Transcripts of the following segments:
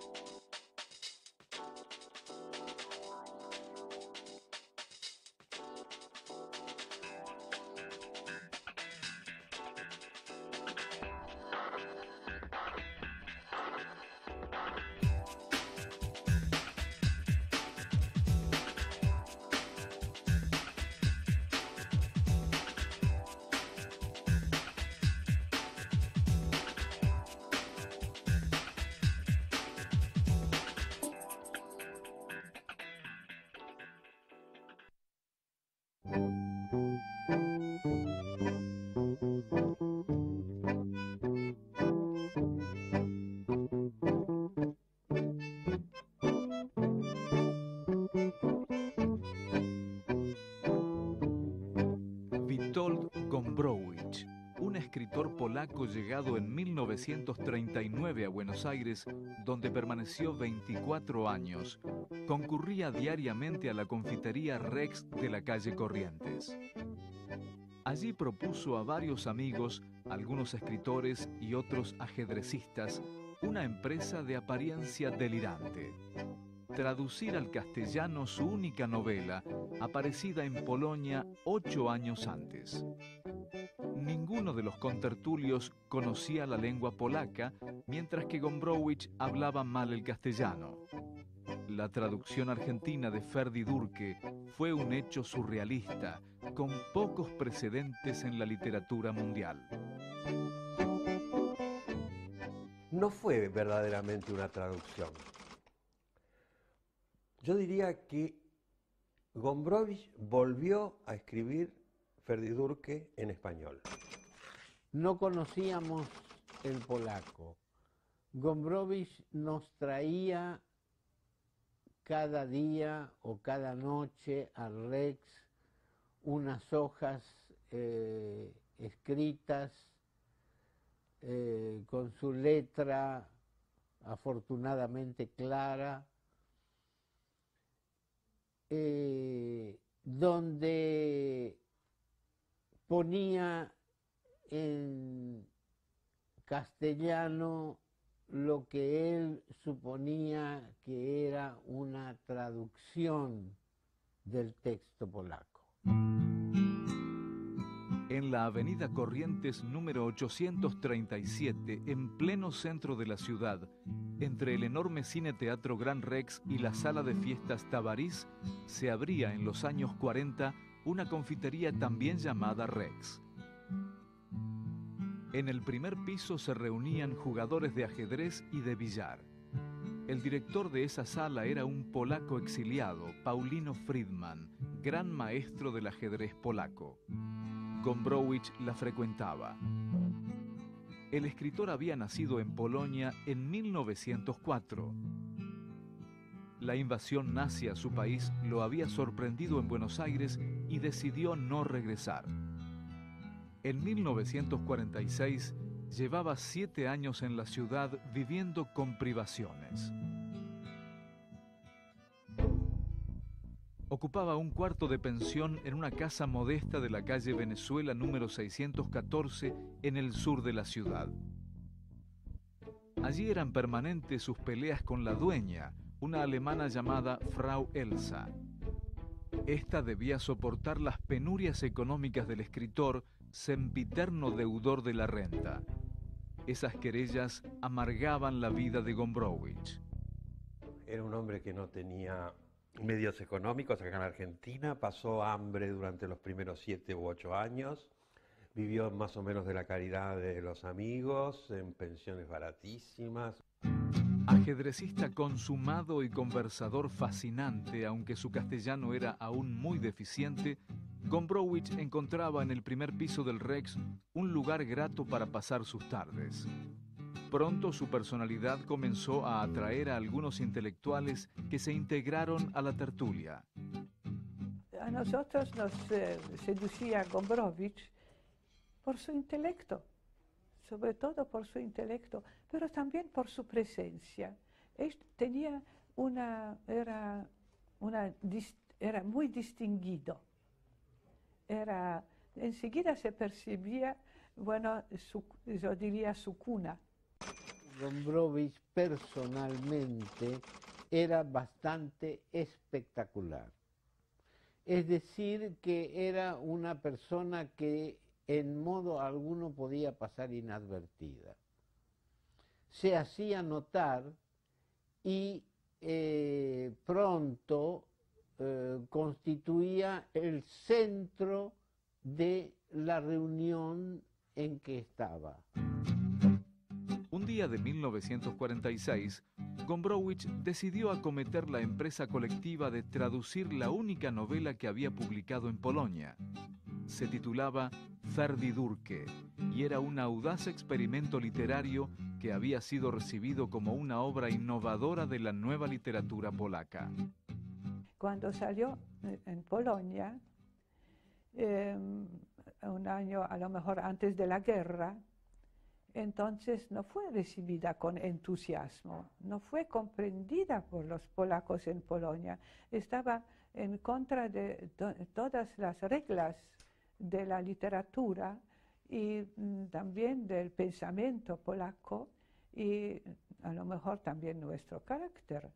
Witold Gombrowicz, un escritor polaco llegado en 1939 a Buenos Aires, donde permaneció 24 años, concurría diariamente a la confitería Rex de la calle Corrientes. Allí propuso a varios amigos, algunos escritores y otros ajedrecistas, una empresa de apariencia delirante: traducir al castellano su única novela, aparecida en Polonia 8 años antes. Ninguno de los contertulios conocía la lengua polaca, mientras que Gombrowicz hablaba mal el castellano. La traducción argentina de Ferdi Durque fue un hecho surrealista, con pocos precedentes en la literatura mundial. No fue verdaderamente una traducción. Yo diría que Gombrowicz volvió a escribir Ferdi Durque en español. No conocíamos el polaco. Gombrowicz nos traía cada día o cada noche al Rex unas hojas escritas con su letra afortunadamente clara, donde ponía en castellano lo que él suponía que era una traducción del texto polaco. En la avenida Corrientes número 837, en pleno centro de la ciudad, entre el enorme cine-teatro Gran Rex y la sala de fiestas Tabarís, se abría en los años 40 una confitería también llamada Rex. En el primer piso se reunían jugadores de ajedrez y de billar. El director de esa sala era un polaco exiliado, Paulino Friedman, gran maestro del ajedrez polaco. Gombrowicz la frecuentaba. El escritor había nacido en Polonia en 1904. La invasión nazi a su país lo había sorprendido en Buenos Aires y decidió no regresar. En 1946 llevaba 7 años en la ciudad viviendo con privaciones. Ocupaba un cuarto de pensión en una casa modesta de la calle Venezuela número 614 en el sur de la ciudad. Allí eran permanentes sus peleas con la dueña, una alemana llamada Frau Elsa. Esta debía soportar las penurias económicas del escritor, sempiterno deudor de la renta. Esas querellas amargaban la vida de Gombrowicz. Era un hombre que no tenía medios económicos acá en Argentina, pasó hambre durante los primeros 7 u 8 años, vivió más o menos de la caridad de los amigos, en pensiones baratísimas. Ajedrecista consumado y conversador fascinante, aunque su castellano era aún muy deficiente, Gombrowicz encontraba en el primer piso del Rex un lugar grato para pasar sus tardes. Pronto su personalidad comenzó a atraer a algunos intelectuales que se integraron a la tertulia. A nosotros nos seducía Gombrowicz por su intelecto, sobre todo por su intelecto, pero también por su presencia. Él tenía era muy distinguido. Enseguida se percibía, bueno, yo diría su cuna. Gombrowicz personalmente era bastante espectacular. Es decir, que era una persona que en modo alguno podía pasar inadvertida. Se hacía notar y pronto constituía el centro de la reunión en que estaba. Un día de 1946, Gombrowicz decidió acometer la empresa colectiva de traducir la única novela que había publicado en Polonia. Se titulaba Ferdydurke y era un audaz experimento literario que había sido recibido como una obra innovadora de la nueva literatura polaca. Cuando salió en Polonia, un año a lo mejor antes de la guerra, entonces no fue recibida con entusiasmo, no fue comprendida por los polacos en Polonia. Estaba en contra de todas las reglas de la literatura y también del pensamiento polaco y a lo mejor también nuestro carácter.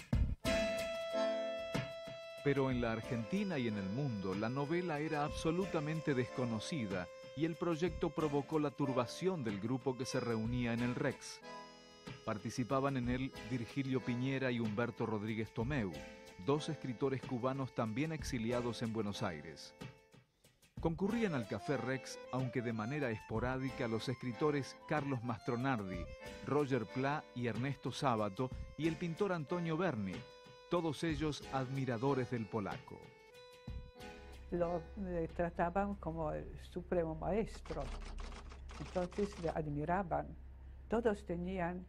Pero en la Argentina y en el mundo, la novela era absolutamente desconocida y el proyecto provocó la turbación del grupo que se reunía en el Rex. Participaban en él Virgilio Piñera y Humberto Rodríguez Tomeu, dos escritores cubanos también exiliados en Buenos Aires. Concurrían al Café Rex, aunque de manera esporádica, los escritores Carlos Mastronardi, Roger Pla y Ernesto Sábato y el pintor Antonio Berni, todos ellos admiradores del polaco. Lo trataban como el supremo maestro, entonces le admiraban. Todos tenían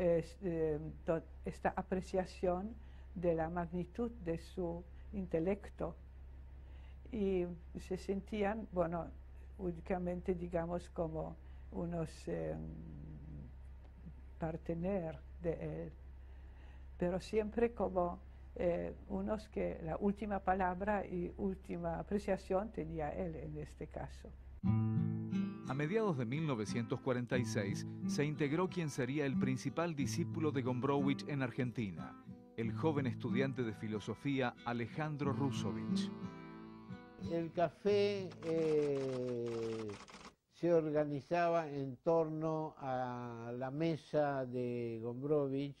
esta apreciación de la magnitud de su intelecto y se sentían, bueno, únicamente digamos como unos partener de él, pero siempre como unos que la última palabra y última apreciación tenía él en este caso. A mediados de 1946 se integró quien sería el principal discípulo de Gombrowicz en Argentina, el joven estudiante de filosofía Alejandro Rusovich. El café se organizaba en torno a la mesa de Gombrowicz,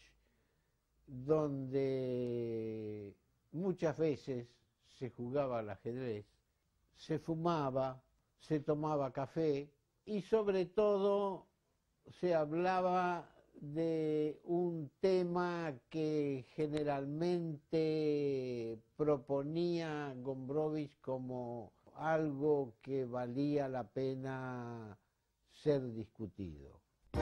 donde muchas veces se jugaba al ajedrez, se fumaba, se tomaba café y sobre todo se hablaba de un tema que generalmente proponía Gombrowicz como algo que valía la pena ser discutido.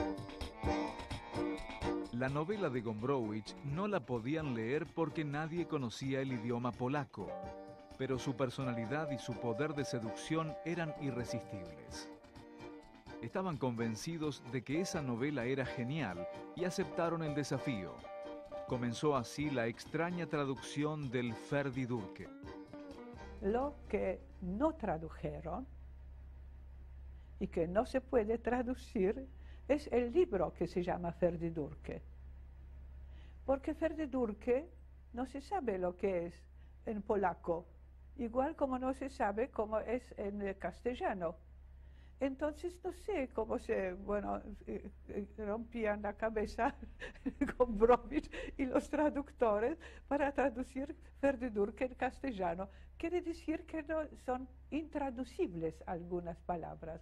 La novela de Gombrowicz no la podían leer porque nadie conocía el idioma polaco, pero su personalidad y su poder de seducción eran irresistibles. Estaban convencidos de que esa novela era genial y aceptaron el desafío. Comenzó así la extraña traducción del Ferdydurke. Lo que no tradujeron y que no se puede traducir es el libro que se llama Ferdydurke. Porque Ferdydurke no se sabe lo que es en polaco, igual como no se sabe cómo es en castellano. Entonces no sé cómo se, rompían la cabeza Gombrowicz y los traductores para traducir Ferdydurke en castellano. Quiere decir que no, son intraducibles algunas palabras.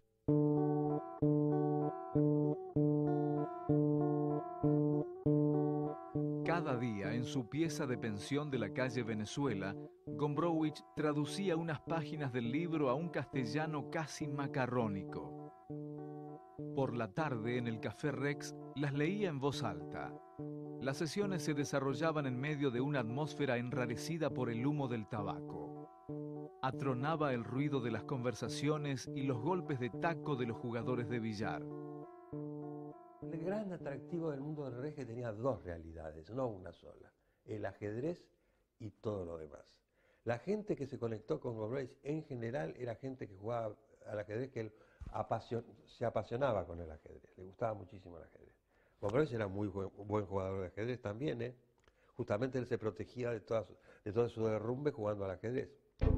Cada día, en su pieza de pensión de la calle Venezuela, Gombrowicz traducía unas páginas del libro a un castellano casi macarrónico. Por la tarde, en el Café Rex, las leía en voz alta. Las sesiones se desarrollaban en medio de una atmósfera enrarecida por el humo del tabaco. Atronaba el ruido de las conversaciones y los golpes de taco de los jugadores de billar. El gran atractivo del mundo del ajedrez es que tenía dos realidades, no una sola. El ajedrez y todo lo demás. La gente que se conectó con Gombrowicz en general era gente que jugaba al ajedrez, que él se apasionaba con el ajedrez, le gustaba muchísimo el ajedrez. Gombrowicz era muy buen jugador de ajedrez también, ¿eh? Justamente él se protegía de todo su derrumbe jugando al ajedrez.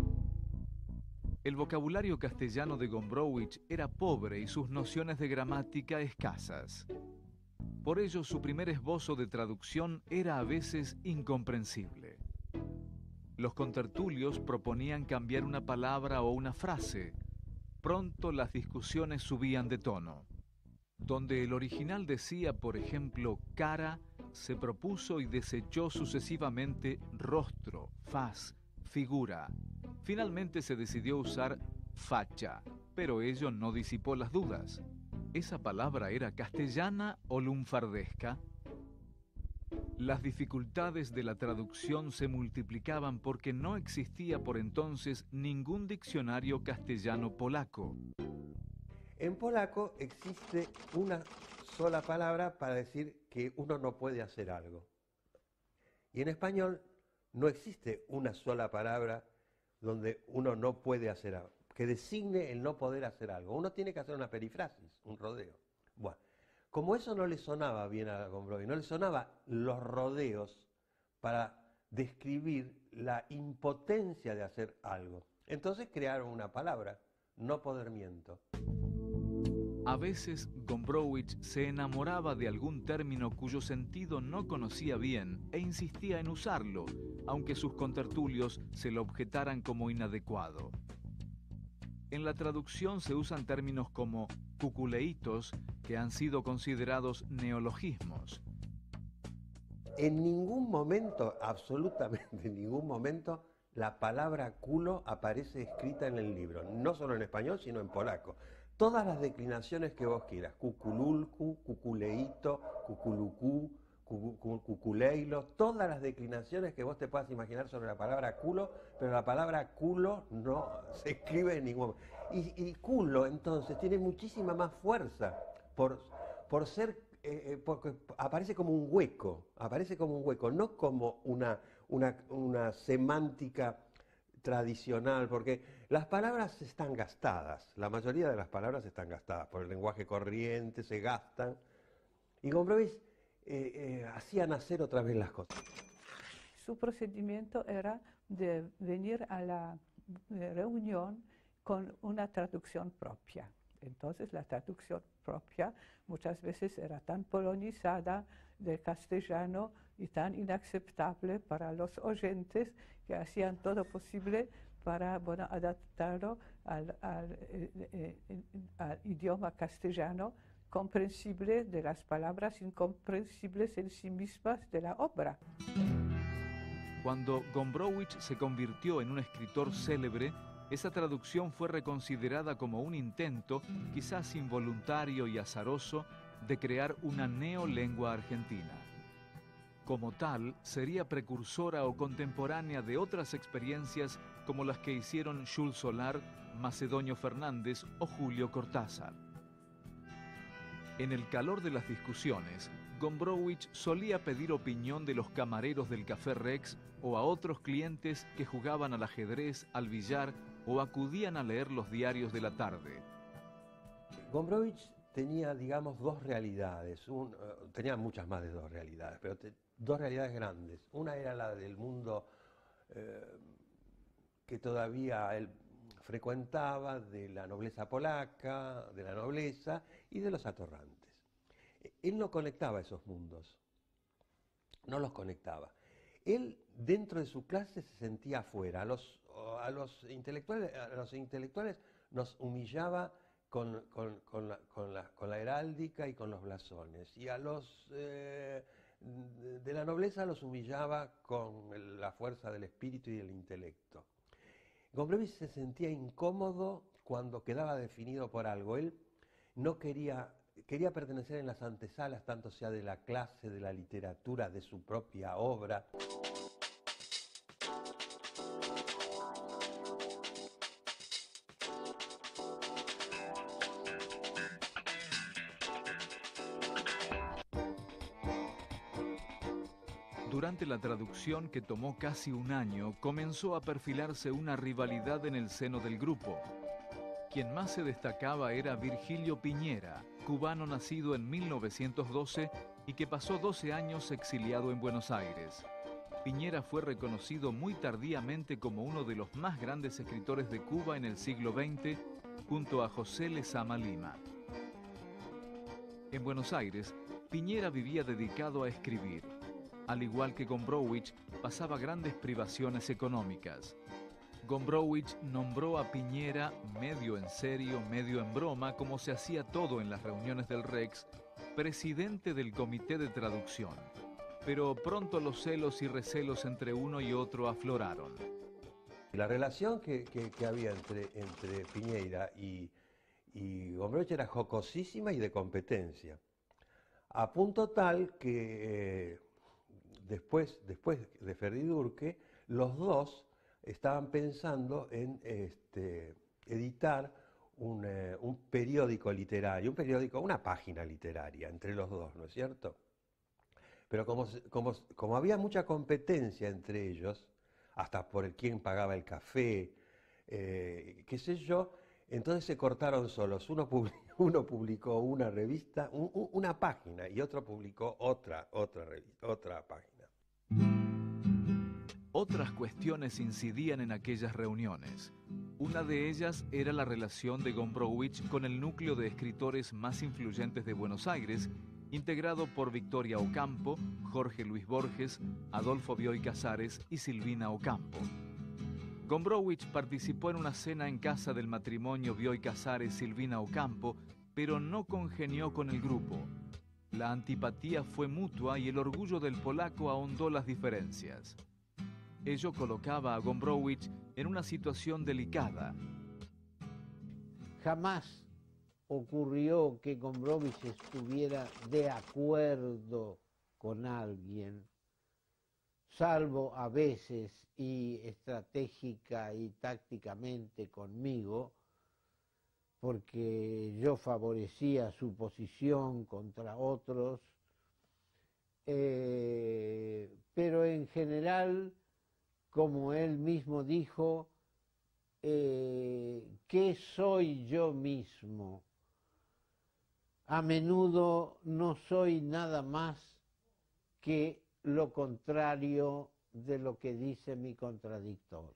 El vocabulario castellano de Gombrowicz era pobre y sus nociones de gramática escasas. Por ello, su primer esbozo de traducción era a veces incomprensible. Los contertulios proponían cambiar una palabra o una frase. Pronto las discusiones subían de tono. Donde el original decía, por ejemplo, cara, se propuso y desechó sucesivamente rostro, faz, figura. Finalmente se decidió usar facha, pero ello no disipó las dudas. ¿Esa palabra era castellana o lunfardesca? Las dificultades de la traducción se multiplicaban porque no existía por entonces ningún diccionario castellano-polaco. En polaco existe una sola palabra para decir que uno no puede hacer algo. Y en español no existe una sola palabra donde uno no puede hacer algo, que designe el no poder hacer algo. Uno tiene que hacer una perifrasis, un rodeo. Bueno, como eso no le sonaba bien a Gombrowicz, no le sonaba los rodeos para describir la impotencia de hacer algo. Entonces crearon una palabra, no podermiento. A veces Gombrowicz se enamoraba de algún término cuyo sentido no conocía bien e insistía en usarlo, aunque sus contertulios se lo objetaran como inadecuado. En la traducción se usan términos como cuculeitos, que han sido considerados neologismos. En ningún momento, absolutamente en ningún momento, la palabra culo aparece escrita en el libro, no solo en español, sino en polaco. Todas las declinaciones que vos quieras, cucululcu, cuculeito, cuculucú, cuculeilo, todas las declinaciones que vos te puedas imaginar sobre la palabra culo, pero la palabra culo no se escribe en ningún momento. Y culo, entonces, tiene muchísima más fuerza por ser, porque aparece como un hueco, no como una semántica tradicional, porque las palabras están gastadas, la mayoría de las palabras están gastadas por el lenguaje corriente, se gastan, y Gombrowicz hacía nacer otra vez las cosas. Su procedimiento era de venir a la reunión con una traducción propia. Entonces la traducción propia muchas veces era tan polonizada del castellano y tan inaceptable para los oyentes que hacían todo posible para adaptarlo al idioma castellano, comprensible de las palabras, incomprensibles en sí mismas de la obra. Cuando Gombrowicz se convirtió en un escritor célebre, esa traducción fue reconsiderada como un intento, quizás involuntario y azaroso, de crear una neolengua argentina. Como tal, sería precursora o contemporánea de otras experiencias como las que hicieron Jules Solar, Macedonio Fernández o Julio Cortázar. En el calor de las discusiones, Gombrowicz solía pedir opinión de los camareros del Café Rex o a otros clientes que jugaban al ajedrez, al billar o acudían a leer los diarios de la tarde. Gombrowicz tenía, digamos, dos realidades, tenía muchas más de dos realidades, pero dos realidades grandes. Una era la del mundo que todavía él frecuentaba, de la nobleza polaca, de la nobleza y de los atorrantes. Él no conectaba esos mundos, no los conectaba. Él, dentro de su clase, se sentía afuera. A los intelectuales nos humillaba con la heráldica y con los blasones, y a los de la nobleza los humillaba con la fuerza del espíritu y del intelecto. Gombrowicz se sentía incómodo cuando quedaba definido por algo. Él no quería pertenecer en las antesalas, tanto sea de la clase, de la literatura, de su propia obra. Durante la traducción, que tomó casi un año, comenzó a perfilarse una rivalidad en el seno del grupo. Quien más se destacaba era Virgilio Piñera, cubano nacido en 1912, y que pasó 12 años exiliado en Buenos Aires. Piñera fue reconocido muy tardíamente como uno de los más grandes escritores de Cuba en el siglo XX, junto a José Lezama Lima. En Buenos Aires, Piñera vivía dedicado a escribir. Al igual que Gombrowicz, pasaba grandes privaciones económicas. Gombrowicz nombró a Piñera, medio en serio, medio en broma, como se hacía todo en las reuniones del Rex, presidente del comité de traducción. Pero pronto los celos y recelos entre uno y otro afloraron. La relación que había entre Piñera y Gombrowicz era jocosísima y de competencia. A punto tal que después de Ferdidurque, los dos estaban pensando en editar un periódico literario, una página literaria entre los dos, ¿no es cierto? Pero como había mucha competencia entre ellos, hasta por quién pagaba el café, qué sé yo, entonces se cortaron solos. Uno publicó una revista, una página, y otro publicó otra página. Otras cuestiones incidían en aquellas reuniones. Una de ellas era la relación de Gombrowicz con el núcleo de escritores más influyentes de Buenos Aires, integrado por Victoria Ocampo, Jorge Luis Borges, Adolfo Bioy Casares y Silvina Ocampo. Gombrowicz participó en una cena en casa del matrimonio Bioy Casares-Silvina Ocampo, pero no congenió con el grupo. La antipatía fue mutua y el orgullo del polaco ahondó las diferencias. Ello colocaba a Gombrowicz en una situación delicada. Jamás ocurrió que Gombrowicz estuviera de acuerdo con alguien, salvo a veces y estratégica y tácticamente conmigo, porque yo favorecía su posición contra otros, pero en general, como él mismo dijo, ¿qué soy yo mismo? A menudo no soy nada más que lo contrario de lo que dice mi contradictor.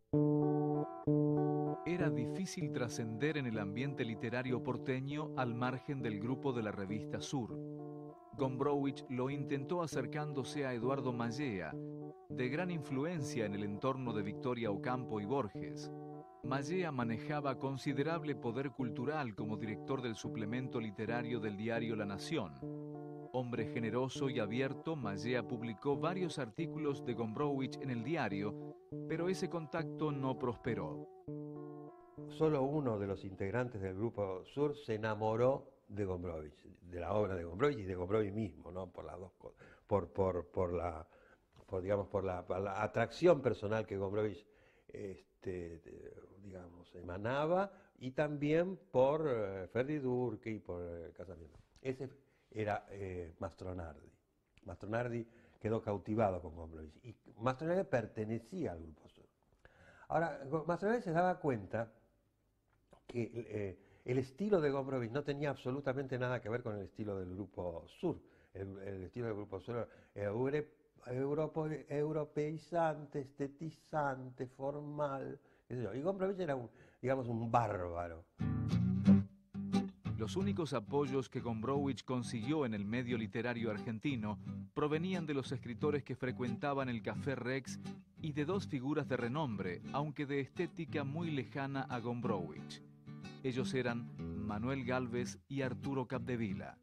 Era difícil trascender en el ambiente literario porteño al margen del grupo de la revista Sur. Gombrowicz lo intentó acercándose a Eduardo Mallea, de gran influencia en el entorno de Victoria Ocampo y Borges. Mallea manejaba considerable poder cultural como director del suplemento literario del diario La Nación. Hombre generoso y abierto, Mallea publicó varios artículos de Gombrowicz en el diario, pero ese contacto no prosperó. Solo uno de los integrantes del Grupo Sur se enamoró de Gombrowicz, de la obra de Gombrowicz y de Gombrowicz mismo, ¿no? Por las dos cosas, por la atracción personal que Gombrowicz emanaba, y también por Ferdidurque y por el casamiento. Ese era Mastronardi. Mastronardi quedó cautivado con Gombrowicz y Mastronardi pertenecía al Grupo Sur. Ahora, Mastronardi se daba cuenta que el estilo de Gombrowicz no tenía absolutamente nada que ver con el estilo del Grupo Sur. El estilo del Grupo Sur era europeizante, estetizante, formal, qué sé yo. Y Gombrowicz era un bárbaro. Los únicos apoyos que Gombrowicz consiguió en el medio literario argentino provenían de los escritores que frecuentaban el Café Rex y de dos figuras de renombre, aunque de estética muy lejana a Gombrowicz. Ellos eran Manuel Gálvez y Arturo Capdevila.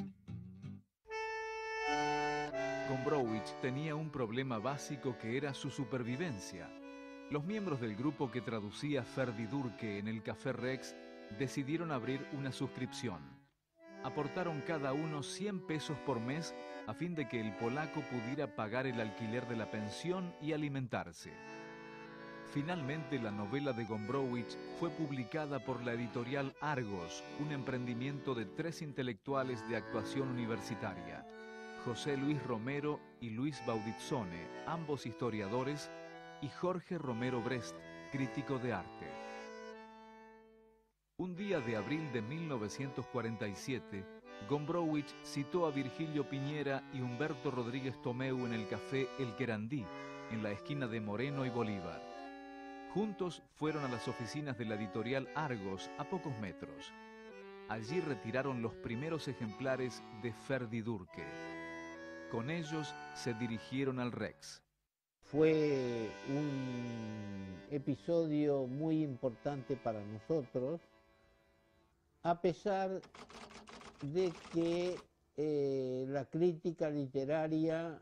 Gombrowicz tenía un problema básico que era su supervivencia. Los miembros del grupo que traducía Ferdidurque en el Café Rex decidieron abrir una suscripción. Aportaron cada uno 100 pesos por mes a fin de que el polaco pudiera pagar el alquiler de la pensión y alimentarse. Finalmente, la novela de Gombrowicz fue publicada por la editorial Argos, un emprendimiento de 3 intelectuales de actuación universitaria: José Luis Romero y Luis Baudizzone, ambos historiadores, y Jorge Romero Brest, crítico de arte. Un día de abril de 1947, Gombrowicz citó a Virgilio Piñera y Humberto Rodríguez Tomeu en el café El Querandí, en la esquina de Moreno y Bolívar. Juntos fueron a las oficinas de la editorial Argos, a pocos metros. Allí retiraron los primeros ejemplares de Ferdidurque. Con ellos se dirigieron al Rex. Fue un episodio muy importante para nosotros, a pesar de que la crítica literaria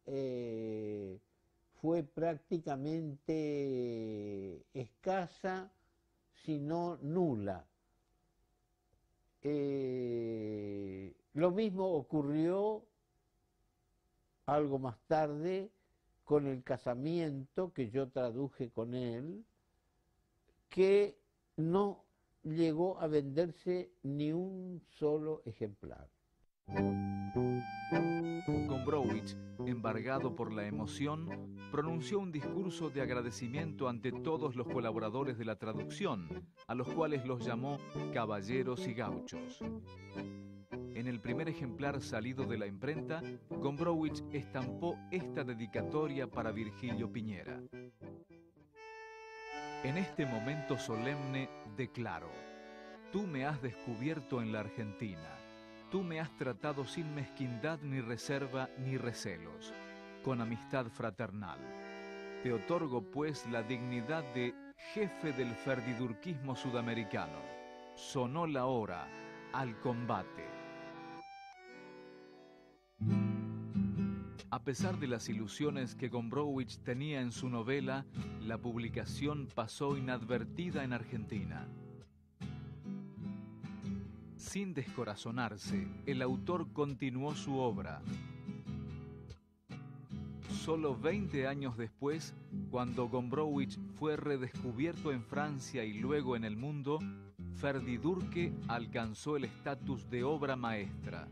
fue prácticamente escasa, si no nula. Lo mismo ocurrió algo más tarde con El casamiento, que yo traduje con él, que no llegó a venderse ni un solo ejemplar. Gombrowicz, embargado por la emoción, pronunció un discurso de agradecimiento ante todos los colaboradores de la traducción, a los cuales los llamó caballeros y gauchos. En el primer ejemplar salido de la imprenta, Gombrowicz estampó esta dedicatoria para Virgilio Piñera. En este momento solemne declaro: tú me has descubierto en la Argentina. Tú me has tratado sin mezquindad ni reserva ni recelos, con amistad fraternal. Te otorgo pues la dignidad de jefe del ferdidurquismo sudamericano. Sonó la hora, al combate. A pesar de las ilusiones que Gombrowicz tenía en su novela, la publicación pasó inadvertida en Argentina. Sin descorazonarse, el autor continuó su obra. Solo 20 años después, cuando Gombrowicz fue redescubierto en Francia y luego en el mundo, Ferdidurque alcanzó el estatus de obra maestra.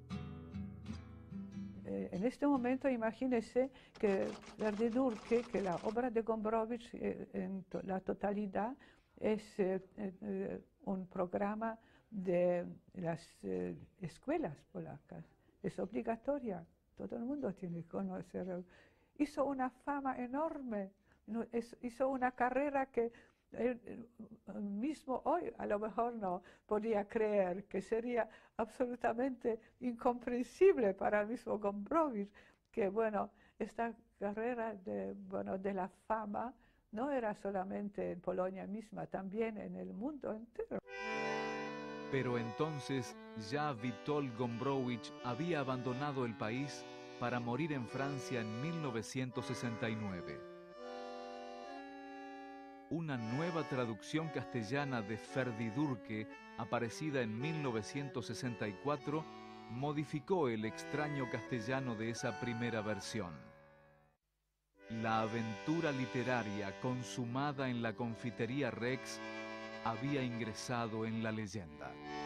En este momento imagínese que Ferdidurque, que la obra de Gombrowicz en la totalidad es un programa de las escuelas polacas. Es obligatoria, todo el mundo tiene que conocer. Hizo una fama enorme, hizo una carrera que mismo hoy a lo mejor no podía creer, que sería absolutamente incomprensible para el mismo Gombrowicz, que bueno, esta carrera de la fama no era solamente en Polonia misma, también en el mundo entero. Pero entonces ya Witold Gombrowicz había abandonado el país para morir en Francia en 1969. Una nueva traducción castellana de Ferdidurque, aparecida en 1964, modificó el extraño castellano de esa primera versión. La aventura literaria consumada en la confitería Rex había ingresado en la leyenda.